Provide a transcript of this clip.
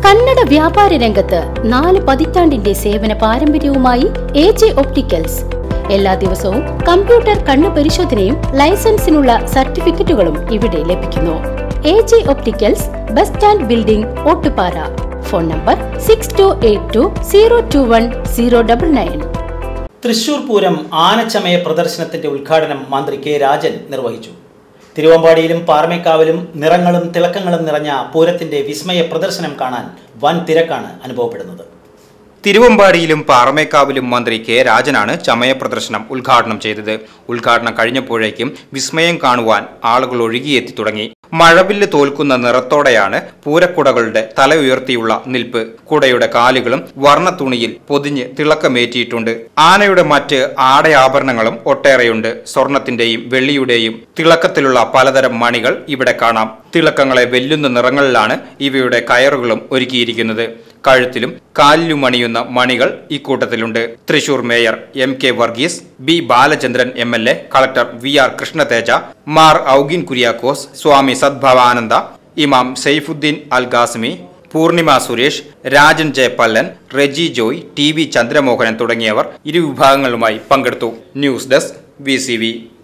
കന്നഡ വ്യാപാര രംഗത്ത് 4 പതിറ്റാണ്ടിന്റെ സേവന പാരമ്പര്യവുമായി AJ ഒപ്റ്റിക്കൽസ്. എല്ലാ ദിവസവും കമ്പ്യൂട്ടർ കണ്ണു പരിശോധനയും ലൈസൻസിനുള്ള സർട്ടിഫിക്കറ്റുകളും ഇവിടെ ലഭിക്കുന്നു. AJ opticals, bus stand building, Ottupara. Phone number 6282021099. Thrissur Pooram ആനച്ചമയ പ്രദർശനത്തിന്റെ ഉദ്ഘാടനം മന്ത്രി കെ രാജൻ നിർവഹിച്ചു. തിരുവമ്പാടിയിലും പാറമേക്കാവിലും നിറങ്ങളും തിളക്കങ്ങളും നിറഞ്ഞ പൂരത്തിന്റെ വിസ്മയ പ്രദർശനം കാണാൻ വൻ തിരക്കാണ് അനുഭവപ്പെടുന്നത്. തിരുവമ്പാടിയിലും പാറമേക്കാവിലും മന്ത്രി കെ രാജനാണ് ചമയ പ്രദർശനം ഉദ്ഘാടനം ചെയ്തത്. ഉദ്ഘാടനം കഴിഞ്ഞപ്പോഴേക്കും വിസ്മയം കാണുവാൻ ആളുകൾ ഒഴുകിയെത്തി തുടങ്ങി. മഴവില്ല് തോൽക്കുന്ന നിറത്തോടെയാണ് പൂരക്കുടകളുടെ തല ഉയർത്തിയുള്ള നിൽപ്പ്. കുടയുടെ കാലുകളും വർണ്ണ തുണിയിൽ പൊതിഞ്ഞ് തിളക്കമേറ്റിയിട്ടുണ്ട്. ആനയുടെ മറ്റ് ആടയാഭരണങ്ങളും ഒട്ടേറെയുണ്ട്. സ്വർണത്തിന്റെയും വെള്ളിയുടെയും തിളക്കത്തിലുള്ള പലതരം മണികൾ ഇവിടെ കാണാം. തിളക്കങ്ങളെ വെല്ലുന്ന നിറങ്ങളിലാണ് ഇവയുടെ കയറുകളും ഒരുക്കിയിരിക്കുന്നത്. കഴുത്തിലും കാലിലും അണിയുന്ന മണികൾ ഇക്കൂട്ടത്തിലുണ്ട്. Thrissur mayor MK Varghese, B Balachandran MLA, collector VR Krishnateja, Mar Augin Kuriakose, Swami Sadbhavananda, ഇമാം സൈഫുദ്ദീൻ അൽ ഖാസിമി, പൂർണിമ സുരേഷ്, രാജൻ ജയപ്പല്ലൻ, റെജി ജോയ്, TV ചന്ദ്രമോഹനൻ തുടങ്ങിയവർ ഇരുവിഭാഗങ്ങളുമായി പങ്കെടുത്തു. News desk VCV.